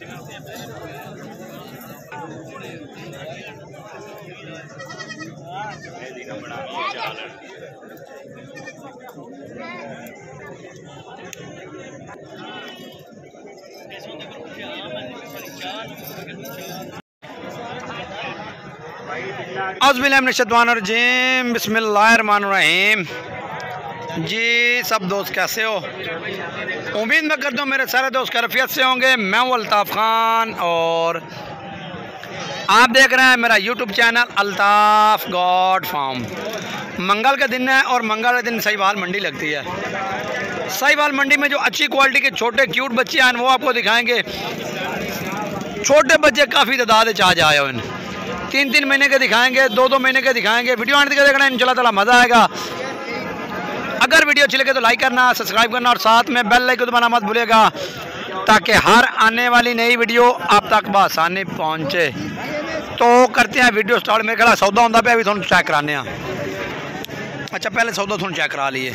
औज़ुबिल्लाहिमिनश्शैतानिर्रजीम बिस्मिल्लाहिर्रहमानिर्रहीम। जी सब दोस्त कैसे हो? उम्मीद मैं करता हूँ मेरे सारे दोस्त कैफियत से होंगे। मैं हूँ अल्ताफ़ खान और आप देख रहे हैं मेरा YouTube channel Altaf goat farm. मंगल का दिन है और मंगल के दिन साहिवाल मंडी लगती है। साहिवाल मंडी में जो अच्छी क्वालिटी के छोटे क्यूट बच्चे हैं वो आपको दिखाएंगे। छोटे बच्चे काफ़ी तादाद आ जाए हैं, 3-3 महीने के दिखाएंगे, 2-2 महीने के दिखाएंगे। वीडियो आने तक देखना, इंशाल्लाह ताला मज़ा आएगा। अगर वीडियो अच्छी लगे तो लाइक करना, सब्सक्राइब करना और साथ में बेल आइकन दबाना मत भूलिएगा ताकि हर आने वाली नई वीडियो आप तक बआसानी पहुँचे। तो करते हैं वीडियो स्टार्ट। मेरे ख्याल सौदा होंदा पे अभी थोड़ा चेक कराने। अच्छा पहले सौदा थोड़ा चेक करा लिए।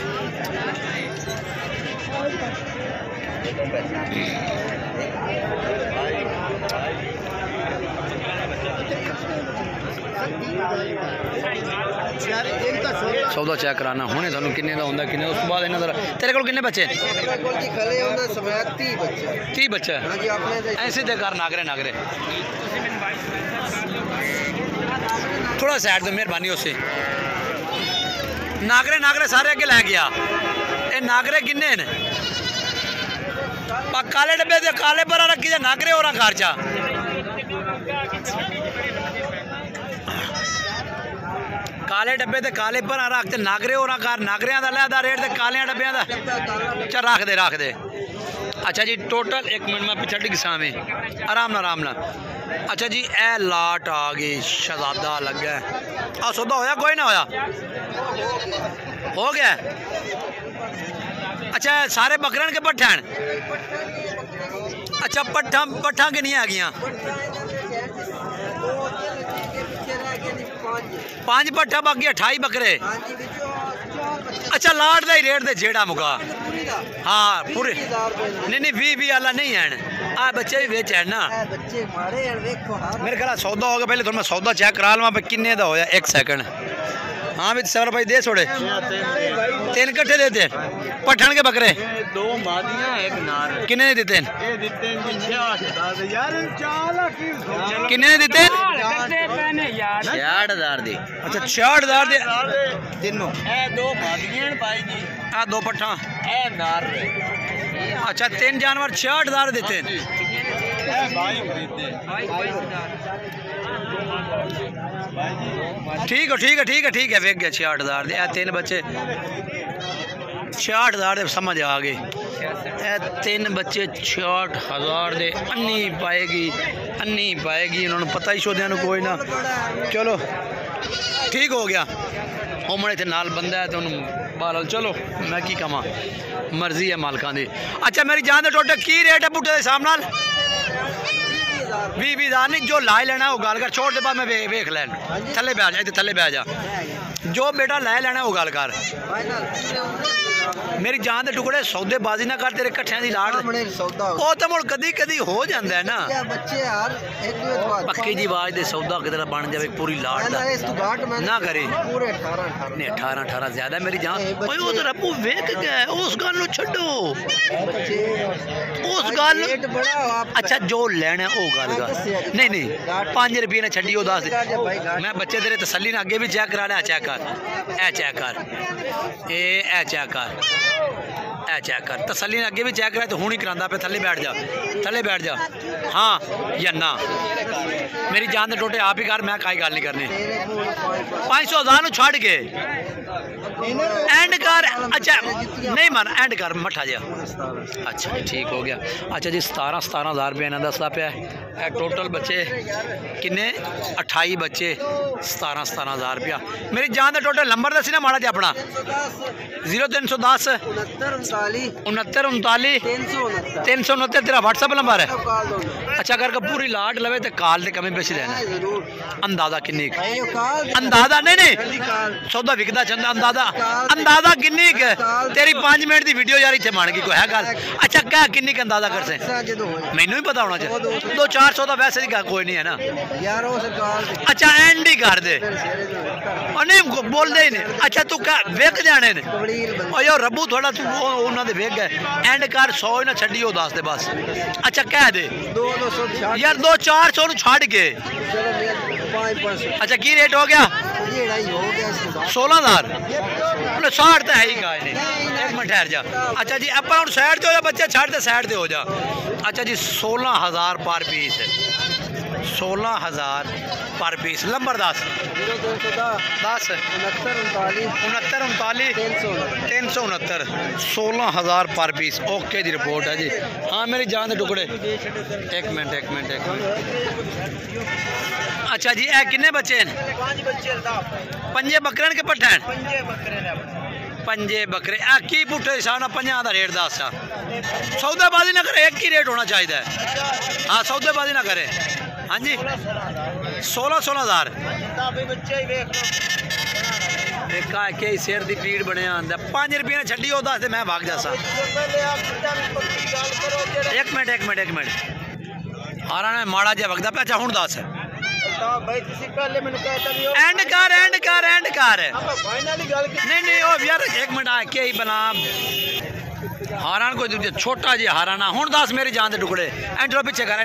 सौदा चेक कराना हुणे थानू किन्ने दा हुंदा किन्ने उस बाद इन्हां दा। तेरे कोल किन्ने बच्चे? 30 बच्चे। ऐसे दे कर नागरे नागरे थोड़ा साइड दे मेहरबानी उससे। नागरे नागरे सारे अगे लै गया। ये नागरे किन्ने ने? काले डब्बे दे काले पर रखी जा नागरे और खर्चा। काले डब्बे ते काले पर रखते नागरे और घर नागरिया का लैदा रेट ते कालिया डब्बिया का। अच्छा रख दे। अच्छा जी टोटल 1 मिनट में पिछड़ गिसा में आराम ना। अच्छा जी ए लाट आ गई, शहजादा लगा। आ सौदा होया कोई ना होया? हो गया। अच्छा सारे बकरन के पट्ठन? अच्छा पट्ठा किनिया है? 5 पट्ठा बाकी 28 बकरे। अच्छा लाट का ही रेट दे जेड़ा मुका। हाँ पूरे नहीं 20 वाला नहीं है। आ बच्चे भी बेच है ना। मेरे ख्याल सौदा होगा। पहले थोड़ा मैं सौदा चेक करा लवा किन्ने का होया। 1 सेकंड। हाँ भी सर भाई दे छोड़े 3 कट्ठे देते पठान के बकरे। 2 मादियां 1 नार। किन्ने ने देते? किन्ने ने देते? 66,000 दी। अच्छा 66,000 दे तीनों। ए 2 मादियां भाई जी। आ 2 पठा ए नार। अच्छा 3 जानवर 66,000 देते। ठीक है वेख गया 66,000 दे। 3 बच्चे 66,000 दे समझ आ गए। 3 बच्चे 66,000 दे। अन्नी पाएगी उन्होंने पता ही शोदिया कोई ना। चलो ठीक हो गया। उमड़े थे नाल बंदा है तो बाल चलो मैं की कमा मर्जी है मालकान दी। अच्छा मेरी जान दे टोटल की रेट है बूटे के हिसाब नाल? 20,000 नहीं जो लाई लेना वो गल कर। छोड़ दे बाद मैं वेख लैन। थले बह जा जो बेटा लै लेना वो गल कर। मेरी जान दे टुकड़े सौदेबाजी ना कर। तेरे कट्ठियां दी लाड़ वो तो मुड़ कदी हो जाता है ना। पक्की जी आवाज दे सौदा किधर बन जाए पूरी लाड़ ना करे। नहीं 18 ज्यादा मेरी जान। वो तो रब्बू वेख गया उस गल छड्डो उस गल। अच्छा जो लेना वो गल कर। नहीं 5 रुपये ने छड्डी 10। मैं बच्चे तेरे तसली ने अगे भी चेक करा लिया। चेक कर तसली ने अगे भी चेक करा तो हूँ ही करा पे। थले बैठ जा हाँ या ना। मेरी जान दे टोटे आप ही कर। मैं कोई गल नहीं करनी। 500,000 छड़ के एंड कर। अच्छा नहीं मन एंड कर मठा जा। अच्छा ठीक हो गया। अच्छा जी 17,000 रुपये इन्हें दसदा पे। टोटल बच्चे किन्ने 28 बच्चे 17,000 रुपया। मेरी जान का टोटल नंबर दसी ना माड़ा जी अपना 0310 69 369 तेरा व्हाट्सअप नंबर है। अच्छा करके पूरी लाट लवे तो काल दे कमी बेच देना। अंदाजा किन्नी अंदाजा नहीं सौदा विकदा चंदा अंदाजा अंदाजा किन्नी तेरी 5 मिनट की वीडियो यार इतने बन गई कोई है गल। अच्छा क्या किन्नी अंदाजा कर से मैनू ही पता होना चाहिए 200-400 का वैसे ही कोई नहीं है ना यार। अच्छा एंड ही कर दे नहीं बोलते ही नहीं। अच्छा तू क्या वेख जाने ने यार रब्बू थोड़ा तू उन्होंने वेख गए एंड कर 100 ही ना छड़ी हो 10 दे बस। अच्छा कह दे यार 200-400 छड़ के। अच्छा की रेट हो गया 16,000 60 तो है ही का एक मिनट ठहर जा। अच्छा जी अपन हम साइड से हो जा बच्चे छड़ दे साइड से हो जा। अच्छा जी 16,000 पर पीस 16,000 पर पीस। नंबर 10 69 16,000 पर पीस। ओके जी रिपोर्ट है जी। हाँ मेरी जान के टुकड़े एक मिनट। अच्छा जी ए किन्ने बच्चे हैं 5 बकरे के पट्ठे हैं 5 बकरे की पुट्ठे हिसाब ना 50 का रेट 10 सौदेबाजी ना करे एक ही रेट होना चाहिए। हाँ सौदेबाजी ना करे। हाँ जी 16,000 के शेर की पीड़ बने आंदा 5 रुपये ने छड़ी हो 10 मैं भाग जासा। एक मिनट हारा ने माड़ा जहा वगदा पे। अच्छा हूँ 10 एंड कर नहीं ओ यार एक मिनट आके ही बना हारान कोई छोटा जी हाराना हूँ 10 मेरी जान के टुकड़े एंड पीछे कर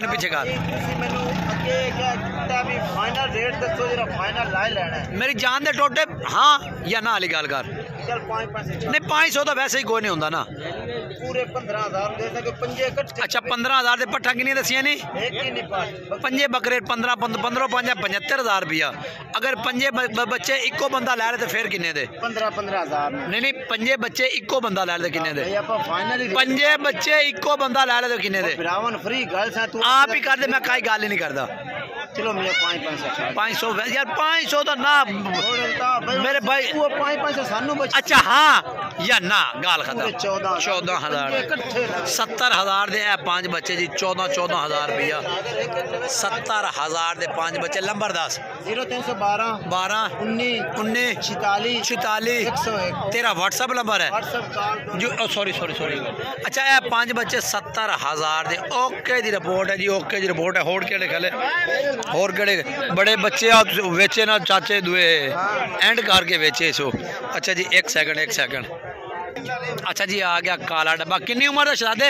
मेरी जान दे टोटे। हाँ या ना वाली गल कर नहीं 500 तो वैसे ही कोई नहीं होता ना पूरे 15,000। अच्छा 15,000 के पट्ठा किन्नी दसिया नहीं 5 बकरे 15 75,000 रुपया। अगर 5 बच्चे इको बंदा लै रहे तो फिर किन्ने दे 15,000 नहीं 5 बच्चे इको बंदा लै रहे किन्ने दे 5 बच्चे इको बंदा लै रहे तो किन्ने दे आप ही कर दे मैं कई गल ही नहीं करता। चलो 500 यार 500 तो ना मेरे भाई 500 सानू। अच्छा हाँ या ना गाल खत्म 14,000 70,000 दे 5 बच्चे जी 14,000 रुपया 70,000 दे 5 बच्चे। नंबर 10 0312 12 19 46 तेरा व्हाट्सअप नंबर है जो सॉरी। अच्छा ये 5 बच्चे 70,000 दे। ओके जी रिपोर्ट है जी ओके जी रिपोर्ट है। होड़ केड़े खले और केड़े बड़े बच्चे आप वेचे ना चाचे दुए एंड करके वेचे सो। अच्छा जी एक सेकंड। अच्छा जी आ गया काला डब्बा किन्नी उम्र का शरादे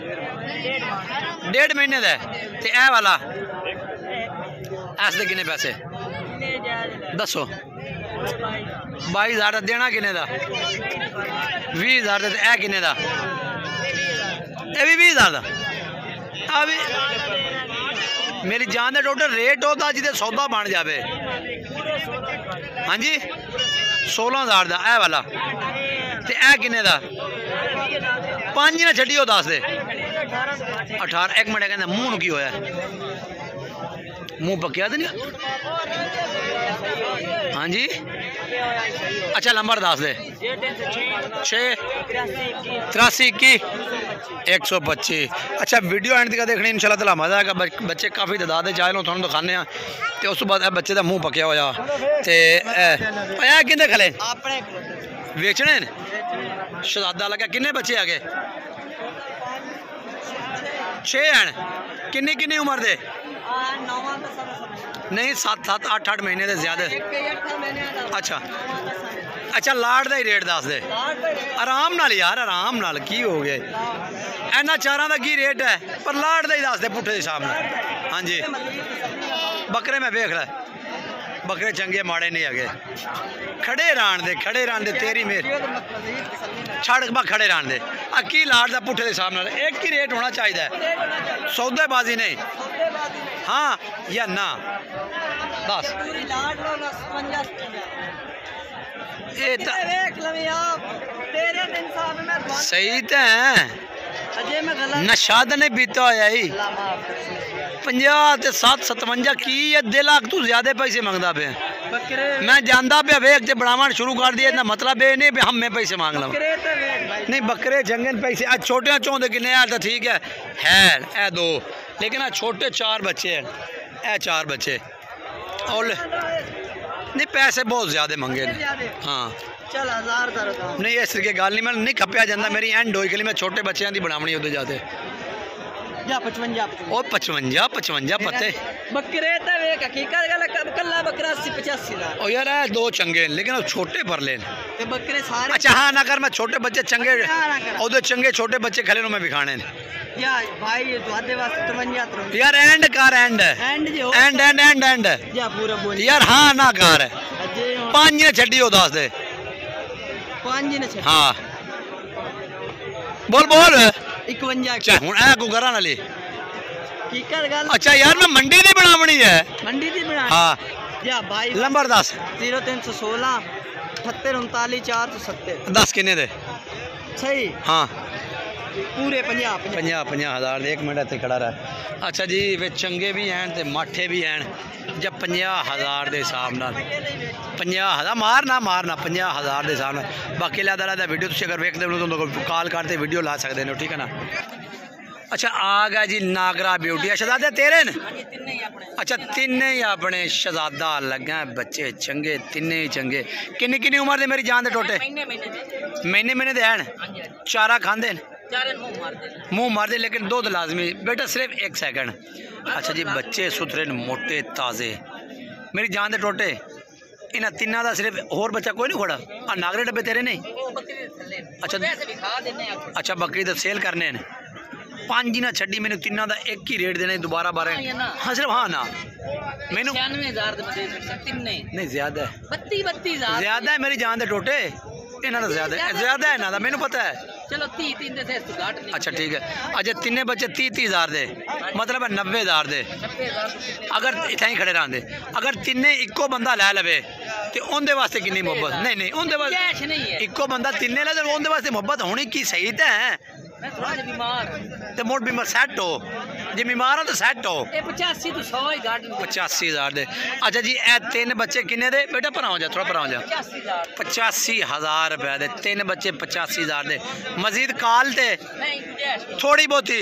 1.5 महीने का ते ए वाला ऐसे किन्ने पैसे दसो 22,000 देना किन्ने का 20,000 ए किन्ने का ये भी 20,000 का अभी मेरी जान दे टोटल रेट होता जिदे सौदा बन जाए। हाँ जी 16,000 का ए वाला ते ए किन्ने का 5 ना छड़ी 10 दे 18। एक मिनट कहते मूँह की होया मुँह पक्या तो नहीं। हाँ जी अच्छा नंबर 10 दे 6 83 21 125। अच्छा वीडियो एंड तक देखनी इंशाल्लाह ताला मजा आएगा। बच्चे काफ़ी तादाद चाहे लो थोड़ा दिखाने तो उस बाद बच्चे का मुँह पक्या होया तो किन्ने खले वेचने शहजादा लगा किन्ने बच्चे आ गए 6 हैं किन्नी उम्र दे नहीं 7 8 महीने से ज्यादा। अच्छा लाड़ का ही रेट दस दे आराम नाल यार आराम नाल की हो गए इन्ना चारा का की रेट है पर लाड़ का ही दस दे पुट्ठे के सामने। हाँ जी बकरे मैं वेख लै बकरे चंगे माड़े नहीं है खड़े रान दे तेरी मेरी छड़ बा खड़े रान दे की लाड़ का पुट्ठे के सामने एक ही रेट होना चाहिए सौदेबाजी नहीं। हाँ या ना 10 सही तो है नशा तो नहीं पीता होया ही 50 ते 57 की 1 लाख तू ज्यादा पैसे मंगता पे मैं जाना पे वेख ते बनावन शुरू कर दिए ना मतलब ये नहीं भी हम मैं पैसे मांग ला नहीं बकरे जंगन पैसे आज छोटे चौंदे किन्ने यार तो ठीक है ए 2 लेकिन आज छोटे 4 बच्चे हैं ए 4 बच्चे और नहीं पैसे बहुत ज्यादा मंगे हाँ चल 1000 नहीं इस तरीके गल नहीं मैं नहीं खप्या जाता मेरी एंड होई गली मैं छोटे बच्चों की बनावनी उधर जाते या 55 ओ 55 पत्ते बकरे तो वेख हकीकत गल कल्ला बकरा 80-85 दा ओ यार है दो चंगे लेकिन वो छोटे पर ले ते बकरे सारे अच्छा हाँ ना कर मैं छोटे बच्चे चंगे उधर चंगे छोटे बच्चे खले मैं भी खाने या भाई दुआदे वास्ते 53 यार एंड कर एंड जो एंड एंड एंड एंड या पूरा बोल यार हाँ ना कर पांच ने छड्डी हो दस दे 5 ने छड्डी हाँ बोल बोल 51 अच्छा हुन ए को करा ना ले हकीकत गल अच्छा यार मैं मंडी दी बनावनी है मंडी दी बना हाँ या भाई नंबर 10 0316 78 470 10 किन्ने दे सही हाँ पूरे 50,000 एक मिनट इतने खड़ा रहा अच्छा जी वे चंगे भी हैं ते माठे भी हैं जब 50,000 के हिसाब नाल 50,000 मारना 50,000 के हिसाब नाल बाकी अलग वीडियो तुम अगर वेखते हो तो कॉल करते वीडियो ला सकते हो ठीक है ना। अच्छा आ गया जी नागरा ब्यूटी शहजादे तेरे न अच्छा तिन्ने ही अपने शहजादा लगे बच्चे चंगे तिन्ने ही चंगे किन्नी किन्नी उम्र दे मेरी जान दे टोटे महीने दे हैं चारा खांदे मुँह मारते लेकिन दूध लाजमी बेटा सिर्फ 1 सेकंड। अच्छा जी बच्चे सुथरे मोटे ताज़े मेरी जान दे टोटे इन्हें तिन्ना का सिर्फ होर बच्चा कोई नहीं खोड़ा आ नागरे डब्बे तेरे नहीं अच्छा बकरी तो सेल करने न 5 ही ना छड़ी मैंने तिन्ना का एक ही रेट देने दोबारा 12 हाँ सिर्फ हाँ ना मैनू 96,000 नहीं ज्यादा है 32,000 ज्यादा है मेरी जान दे टोटे इन्हों का ज्यादा है इन्हों का मैनू पता है चलो 30 से अच्छा ठीक है अच्छा तिन्ने बच्चे 30,000 दे मतलब है 90,000 दे अगर इतना ही खड़े रहते अगर तिन्ने इको बंदा लै लवे तो उनके वास्ते कितनी मोहब्बत नहीं उनके वास्ते इको बंदा तिन्ने लै तो उनके वास्ते मोहब्बत होनी की सही तो है तो मोट बीमार सैट हो जे बीमार हो तो सैट हो 85 तो 100 ही 85,000 दे अच्छा जी ए 3 बच्चे किन्ने दे बेटा पर जा थोड़ा पर जा 85,000 रुपए दे 3 बच्चे 85,000 दे मजीद काल ते थोड़ी बहुती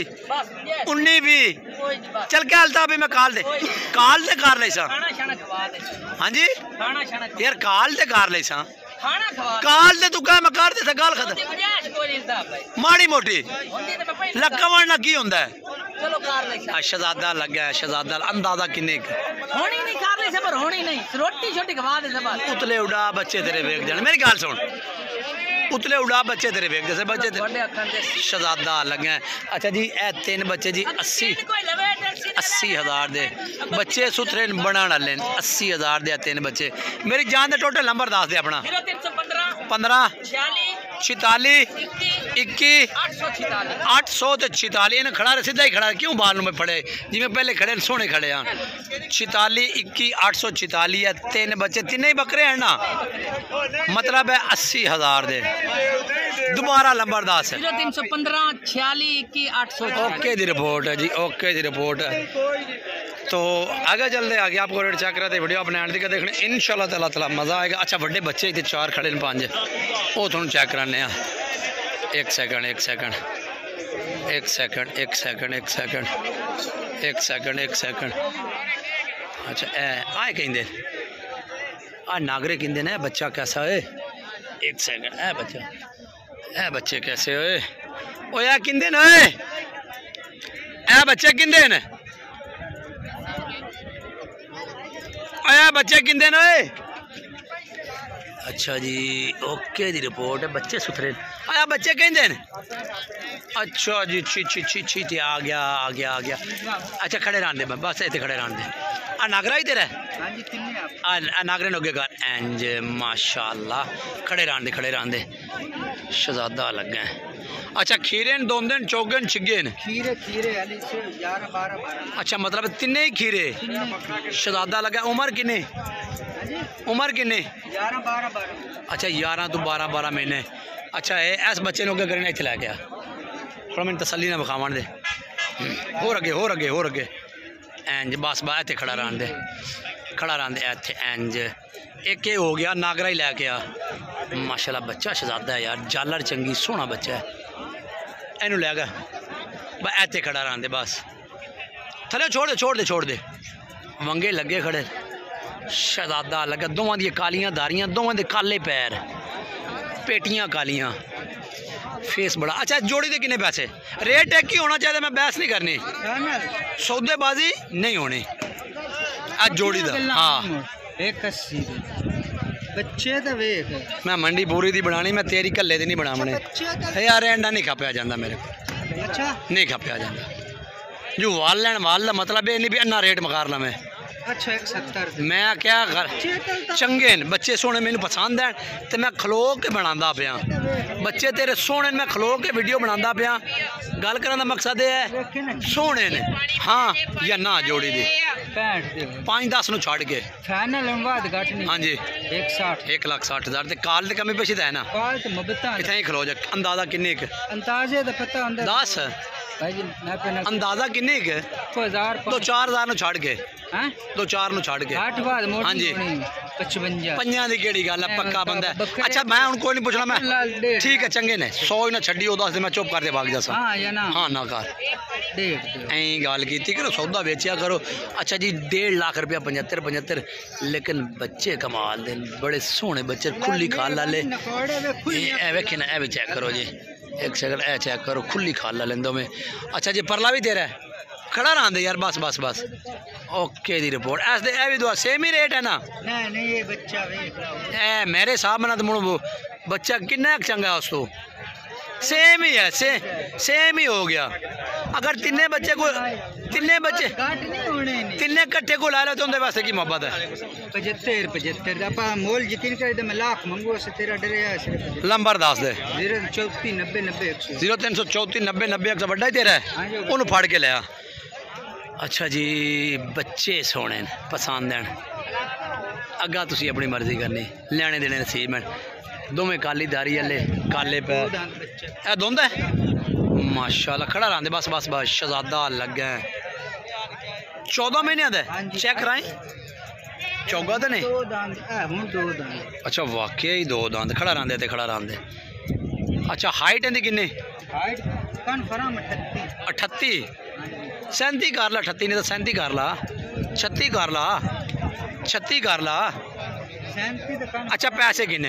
19-20 चल क्या हालता अभी मैं काल दे कर ले सा हाँ जी यार काल दे कर ले सा काल दे तू कह मैं कर दे गाल खत्म माड़ी मोटी लक्का वरना की होंदा है शहजादा लग गया शहजादा अंदाजा किन्ने होनी नहीं कर ले सब होनी नहीं रोटी छोटी खवा दे सब उतले उड़ा बच्चे तेरे वेख जाने मेरी गल सुन उतले उड़ा बच्चे तेरे वेख जैसे बच्चे शहजादा लगे अच्छा जी ए 3 बच्चे जी 80,000 दे बच्चे सुथरे बनाने वाले 80,000 दे 3 बच्चे मेरी जान दे टोटल नंबर दस दे अपना 15 46 21 846 इन्हें खड़ा सीधा ही खड़ा क्यों बाल में फड़े जिमें पहले खड़े सोने खड़े हैं 46 21 846 है 3 बच्चे 3 ही बकरे हैं ना मतलब है 80,000 दे दोबारा नंबर 10 है 0315 46 21 800 ओके दी रिपोर्ट है जी ओके दी रिपोर्ट है तो आगे चलते आगे आपको रेट चेक करते वीडियो अपने एंड तक देखने इंशाल्लाह ताला मज़ा आएगा। अच्छा बड़े बच्चे इतने 4 खड़े 5 वो थोड़ा चेक कराने एक सेकंड अच्छा आए कहें आ नागरे कहते ने बच्चा कैसा है 1 सेकंड ए बच्चे कैसे होए ओ यार किंदे न ए बच्चे किंदे न आया बच्चे किंदे न अच्छा जी ओके दी रिपोर्ट है बच्चे सुथरे आया बच्चे कहते हैं अच्छा जी छी आ गया अच्छा खड़े रहने दे बस इतने खड़े रहने दे आ नागरा ही तेरा नागरे नोगे कर इंज माशाल्लाह खड़े रहने दे शहजादा लगे अच्छा खीरे दोंदे चौगे छिगे खीरे 11-12 अच्छा मतलब 3 ही खीरे शहजादा लगा उम्र किन्नी 11-12 अच्छा 11 तो 12 महीने अच्छा इस बच्चे लोग करने इतने लैके आ थोड़ा मैंने तसली ना विखावन दे होर अगे इंज बस इतने खड़ा रहन दे इतने इंज एक हो गया नागरा ही लैके आ माशाल्लाह बच्चा शहजादा है यार जालर चंगी सोहना बच्चा है इनू लै गया बस इतने खड़ा रहन दे बस थले छोड़ दे वंगे लगे खड़े शहजादा लगे दोवां दी कालियां दारियां दोवां दे काले पैर पेटियां कालियां, फेस बड़ा। अच्छा जोड़ी दे किन्ने पैसे? रेट एक ही होना चाहिए, मैं बहस नहीं करनी, सौदेबाजी नहीं होनी। आज जोड़ी दा हाँ 180 बच्चे तो वेख मैं मंडी पूरी दी बनानी, मैं तेरी कल्ले दी नहीं बनावने यार। अंडा नहीं खपया जाता मेरे को, अच्छा नहीं खपया जाता। जो वाल लैन वाल मतलब ये नहीं भी अन्ना रेट मकार ला मैं। अच्छा 170 मैं क्या कर चंगे न बच्चे सोने मैनू पसंद है तो मैं खलो के बनांदा पिया। बच्चे तेरे सोने मैं खलो के वीडियो बनांदा पिया। गल करने का मकसद ये है सोने ने हाँ या ना जोड़ी दी 5-10 ਨੂੰ ਛੱਡ ਕੇ ਫਾਈਨਲ ਬਾਅਦ ਘਟ ਨਹੀਂ। ਹਾਂਜੀ 1,60,000 ਤੇ ਕਾਲ ਤੇ ਕਮੀ ਪੇਸ਼ੀ ਦਾ ਹੈ ਨਾ। ਕਾਲ ਤੇ ਮੁਬਤਾ ਕਿਥੇ ਹੀ ਖਲੋ ਜਾ। ਅੰਦਾਜ਼ਾ ਕਿੰਨੇ ਕ? ਅੰਦਾਜ਼ੇ ਦਾ ਪਤਾ ਹੁੰਦਾ 10 ਭਾਈ ਜੀ ਮੈਂ ਪਹਿਲਾਂ ਅੰਦਾਜ਼ਾ ਕਿੰਨੇ ਕ? 1000 2-4,000 ਨੂੰ ਛੱਡ ਕੇ हैं 2-4 ਨੂੰ ਛੱਡ ਕੇ 8 ਬਾਅਦ ਮੋਟੀ ਹਾਂਜੀ 55 ਪੰਜਾਂ ਦੀ ਕਿਹੜੀ ਗੱਲ ਹੈ ਪੱਕਾ ਬੰਦਾ। ਅੱਛਾ ਮੈਂ ਹੁਣ ਕੋਈ ਨਹੀਂ ਪੁੱਛਣਾ ਮੈਂ ਠੀਕ ਹੈ ਚੰਗੇ ਨੇ 100 ਹੀ ਨਾ ਛੱਡੀ ਉਹ 10 ਦੇ ਮੈਂ ਚੁੱਪ ਕਰਦੇ ਭਾਗ ਜਾਸਾਂ। ਹਾਂ ਜਾਂ ਨਾ ਹਾਂ ਨਾ ਕਰ ਐਂ ਗੱਲ ਕੀਤੀ ਕਰੋ ਸੌਦਾ ਵੇਚਿਆ ਕਰੋ। ਅੱਛਾ ਜੀ 1.5 ਲੱਖ रुपया 75 लेकिन बच्चे कमाल दे बड़े सोहने बच्चे खुली खाल वाले। ए वेखे ना ए भी चेक करो जी एक सेकंड ए चेक करो खुली खाल ला लेंदो में। अच्छा जी परला भी तेरा खड़ा रहा दे यार बस बस बस ओके दी रिपोर्ट ऐसे ए भी दुआ सेम ही रेट है ना? नहीं ये बच्चा ए मेरे हिसाब में तो मुड़ बच्चा किन्ना चंगा है उस तो सेम ही है सेम ही हो गया। अगर तिन्ने बच्चे को तिन्ने कट्ठे को ला लो तो उनके वास्ते की मोहब्बत है। 75 आपा मोल यकीन कर दे मैं लाख मंगो से तेरा डरे है सिर्फ नंबर दस दे 034 90 90 100 0334 90 90 100 बड़ा ही तेरा है उन्होंने फड़ के लिया। अच्छा जी बच्चे सोने पसंद हैं अगा तुसी अपनी मर्जी करनी लेने देने नसीब है। दोवें काली दारी वाले काले पैर ए धुंद है माशाल्लाह खड़ा रहा बस बस बस शहजादा लगे 14 महीने का चेक कराए चौगा तो नहीं। अच्छा वाकई 2 दांत खड़ा रहा ते खड़ा रहा। अच्छा हाइट इनकी किन्नी? 38 37 कर ला 38 नहीं तो 37 कर ला 36 कर ला 36 कर ला। अच्छा पैसे किन्ने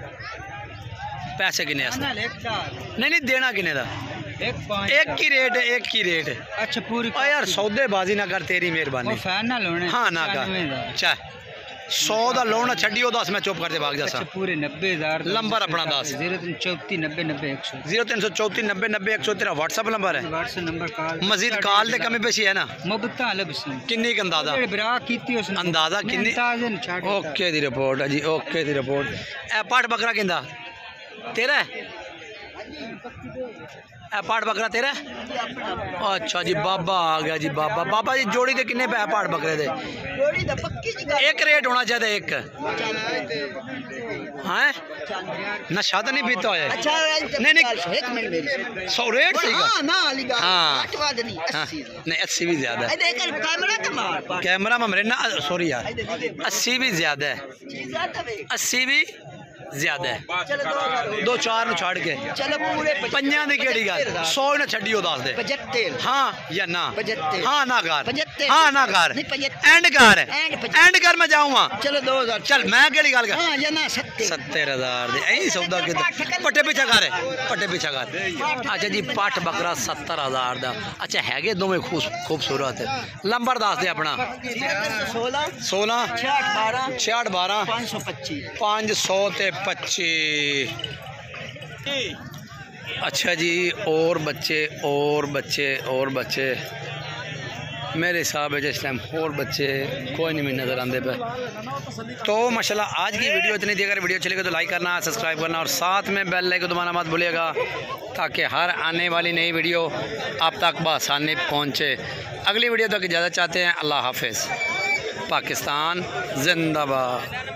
नहीं देना किन्ने दा? एक ही रेट अच्छा पूरी यार सौदेबाजी ना कर तेरी मेहरबानी हाँ ना कर चाह 100 का लोन छड़ी 10 मैं चुप करते भाग जा पूरे 90,000 नंबर अपना 10 034 90 90 100 0334 90 90 100 तेरा व्हाट्सएप नंबर है। व्हाट्सएप नंबर मजीद कॉल दे कमी पेशी है ना मुबता अलग किन्नी का अंदाजा अंदाजा किन्नी? ओके दी रिपोर्ट है जी ओके दी रिपोर्ट। ए पाठ बकरा किंदा तेरा ए पाठ बकरा तेरा? अच्छा जी बाबा आ गया जी बाबा जी जोड़ी दे किन्ने पै पाठ बकरे दे? एक रेट होना चाहिए एक हाँ नशा तो नहीं पीता है? नहीं 100 रेट सही हाँ नहीं 80 भी ज्यादा है कैमरा में मेरे ना सॉरी यार 80 भी ज्यादा है 80 भी ज्यादा है 2-4 छड़ के पंजा की केड़ी गल 100 ने छड़ी 10 दे हाँ या ना हाँ ना कर हाँ ना कर एंड कर मैं जाऊँगा चलो 2000 चल मैं केड़ी गल कर 70,000 दे यही सौदा पट्टे पीछा कर पट्टे पीछा कर। अच्छा जी पठ बकरा 70,000 का। अच्छा है दोवें खूबसूरत नंबर दस दे अपना 16 66 12 525 अच्छा जी और बच्चे मेरे हिसाब है इस टाइम और बच्चे कोई नहीं मुझे नज़र आते पे। तो माशाल्लाह आज की वीडियो इतनी देर वीडियो चलेगी तो लाइक करना सब्सक्राइब करना और साथ में बेल लाइकन दबाना मत भूलिएगा ताकि हर आने वाली नई वीडियो आप तक बआसानी पहुँचे। अगली वीडियो तक इजाज़त चाहते हैं। अल्लाह हाफिज़। पाकिस्तान जिंदाबाद।